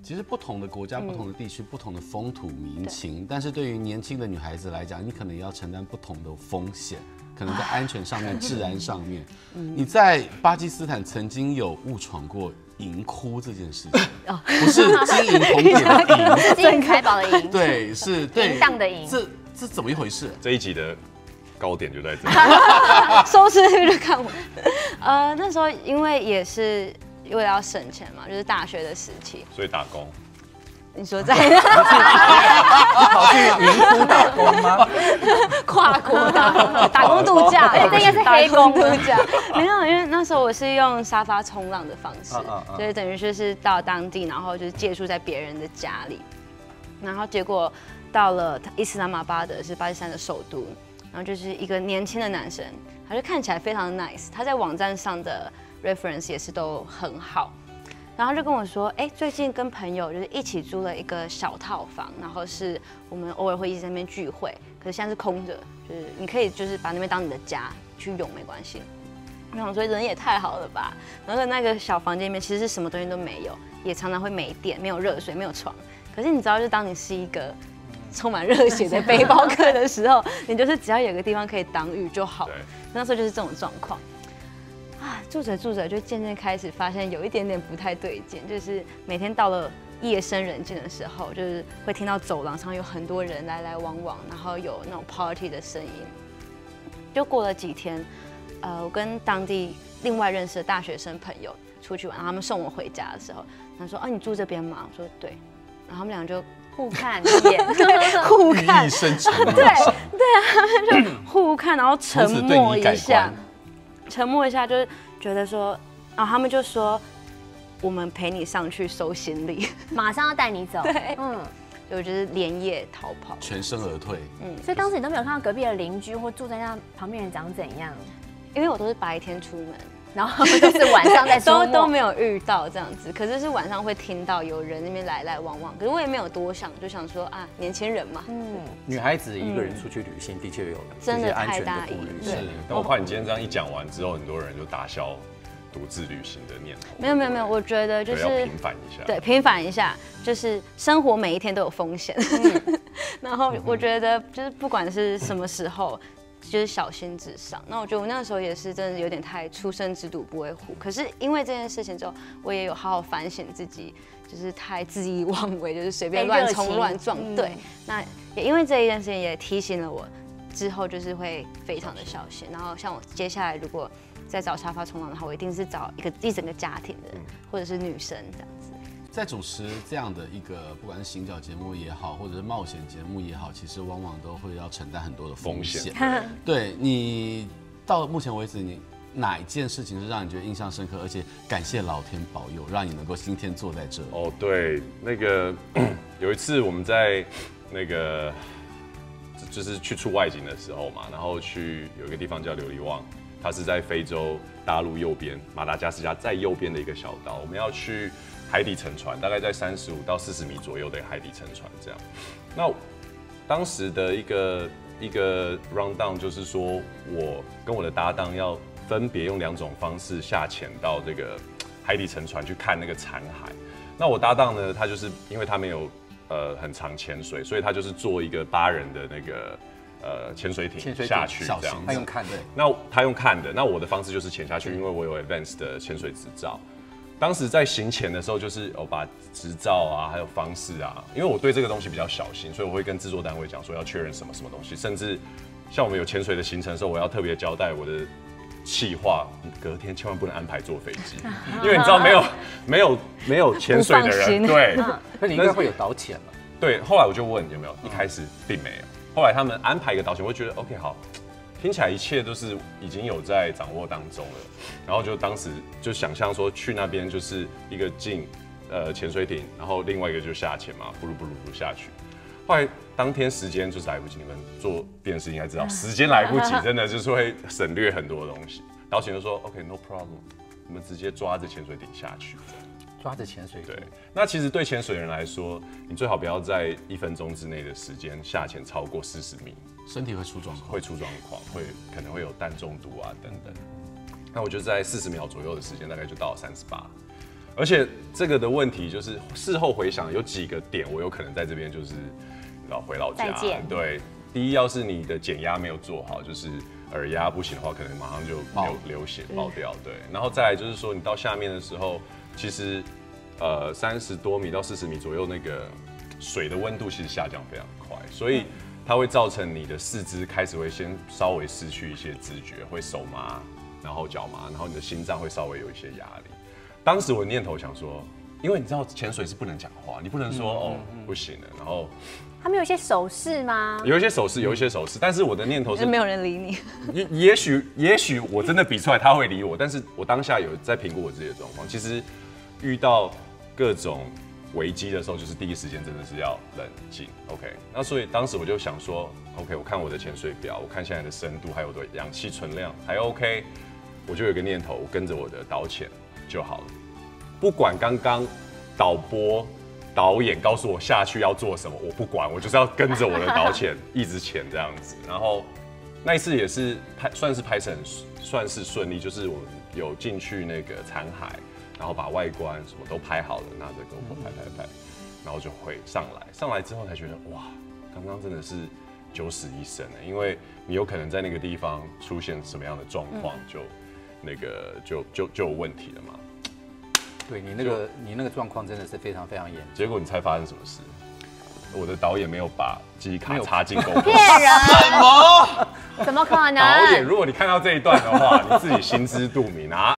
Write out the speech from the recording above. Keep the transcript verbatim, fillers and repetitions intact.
其实不同的国家、 嗯、 不同的地区、不同的风土民情，但是对于年轻的女孩子来讲，你可能要承担不同的风险，可能在安全上面、治安上面。嗯、你在巴基斯坦曾经有误闯过银窟这件事情，哦、不是金银铜铁的银， 是金银财宝的银， 对，是对淫荡的淫， 这这怎么一回事？ 这一集的高点就在这里， 收视率就看我。呃，那时候因为也是为了要省钱嘛，就是大学的时期， 所以打工。 你说在你跑去银窟打工吗？ 跨国打工，打工度假， 而且这应该是黑工度假。没有，因为那时候我是用沙发冲浪的方式，所以等于就是到当地，然后就是借宿在别人的家里，然后结果到了伊斯兰马巴德，是巴基斯坦的首都，然后就是一个年轻的男生，他就看起来非常 nice， 他在网站上的 reference 也是都很好。然后就跟我说，哎，最近跟朋友就是一起租了一个小套房，然后是我们偶尔会一直在那边聚会，可是现在是空着，就是你可以就是把那边当你的家去用，没关系。我想说人也太好了吧，然后在那个小房间里面其实是什么东西都没有，也常常会没电、没有热水、没有床。可是你知道，就当你是一个充满热血的背包客的时候，你就是只要有个地方可以挡雨就好。那时候就是这种状况。啊，住着住着就渐渐开始发现有一点点不太对劲，就是每天到了夜深人静的时候，就是会听到走廊上有很多人来来往往，然后有那种 party 的声音。就过了几天，呃，我跟当地另外认识的大学生朋友出去玩，然后他们送我回家的时候，他说：“啊，你住这边吗？”我说：“对。”然后他们俩就互看一眼， 互看， 一生沉默。 对对啊，他们就互看，然后沉默一下。沉默一下，就是觉得说，然后他们就说，我们陪你上去收行李， 马上要带你走。 对，嗯，所以我就是连夜逃跑， 全身而退。 嗯，所以当时你都没有看到隔壁的邻居或住在那旁边人长怎样， 因为我都是白天出门， 然后他们都是晚上在都都没有遇到这样子，可是是晚上会听到有人那边来来往往，可是我也没有多想，就想说啊，年轻人嘛，嗯， 女孩子一个人出去旅行的确有真的安全的太大意顾虑。 对， 但我怕你今天这样一讲完之后，很多人就打消独自旅行的念头。 没有没有没有，我觉得就是要平反一下， 对，平反一下，就是生活每一天都有风险，然后我觉得就是不管是什么时候。就是小心至上。那我觉得我那个时候也是真的有点太初生之犊不畏虎。可是因为这件事情之后，我也有好好反省自己，就是太恣意妄为，就是随便乱冲乱撞。嗯、对，那也因为这一件事情也提醒了我，之后就是会非常的小心。然后像我接下来如果再找沙发冲浪的话，我一定是找一个一整个家庭的，或者是女生这样子。 在主持这样的一个不管是行脚节目也好，或者是冒险节目也好，其实往往都会要承担很多的风险。对你到目前为止，你哪一件事情是让你觉得印象深刻，而且感谢老天保佑，让你能够今天坐在这里？ 哦，对，那个有一次我们在那个就是去出外景的时候嘛，然后去有一个地方叫琉璃旺，它是在非洲大陆右边，马达加斯加在右边的一个小岛，我们要去海底沉船，大概在三十五到四十米左右的海底沉船这样。那当时的一个一个 round down 就是说，我跟我的搭档要分别用两种方式下潜到这个海底沉船去看那个残骸。那我搭档呢，他就是因为他没有呃很常潜水，所以他就是做一个八人的那个呃潜水艇下去这样。 他用看的， 那他用看的，那我的方式就是潜下去，因为我有 advanced 的潜水执照。当时在行前的时候，就是我把执照啊，还有方式啊，因为我对这个东西比较小心，所以我会跟制作单位讲说要确认什么什么东西，甚至像我们有潜水的行程的时候，我要特别交代我的企划，隔天千万不能安排坐飞机，因为你知道没有没有没有潜水的人，对， 那你应该会有导潜嘛？ 对，后来我就问有没有，一开始并没有，后来他们安排一个导潜，我就觉得 OK 好。听起来一切都是已经有在掌握当中了，然后就当时就想象说去那边就是一个进呃潜水艇，然后另外一个就下潜嘛，不噜不噜不下去。后来当天时间就是来不及，你们做电视应该知道，时间来不及，真的就是会省略很多东西。导潜就说 OK no problem， 你们直接抓着潜水艇下去。 抓着潜水艇。 对，那其实对潜水人来说，你最好不要在一分钟之内的时间下潜超过四十米。 身体会出状况， 会出状况，会可能会有氮中毒啊等等。那我就在四十秒左右的时间，大概就到了三十八。 而且这个的问题就是事后回想，有几个点我有可能在这边就是老回老家。 再见。 对，第一要是你的减压没有做好，就是耳压不行的话，可能马上就流流血爆掉。对，然后再来就是说你到下面的时候，其实呃三十多米到四十米左右那个水的温度其实下降非常快，所以它会造成你的四肢开始会先稍微失去一些知觉，会手麻，然后脚麻，然后你的心脏会稍微有一些压力。当时我念头想说，因为你知道潜水是不能讲话，你不能说、嗯、哦、嗯、不行了，然后他们有一些手势吗？ 有一些手势，有一些手势，但是我的念头是没有人理你。 也也许也许我真的比出来他会理我，但是我当下有在评估我自己的状况。其实遇到各种危机的时候，就是第一时间真的是要冷静。OK， 那所以当时我就想说 ，OK， 我看我的潜水表，我看现在的深度，还有我的氧气存量还 OK， 我就有一个念头，我跟着我的导潜就好了。不管刚刚导播、导演告诉我下去要做什么，我不管，我就是要跟着我的导潜一直潜这样子。然后那一次也是拍，算是拍摄很算是顺利，就是我们有进去那个残骸。然后把外观什么都拍好了，拿着 GoPro 拍拍拍，然后就会上来。上来之后才觉得哇，刚刚真的是九死一生哎，因为你有可能在那个地方出现什么样的状况，就那个就就就有问题了嘛。 对你那个你那个状况真的是非常非常严重。 结果你猜发生什么事？我的导演没有把记忆卡插进 GoPro， 骗人！ 什么？ 怎么可能？ 导演，如果你看到这一段的话，你自己心知肚明啊。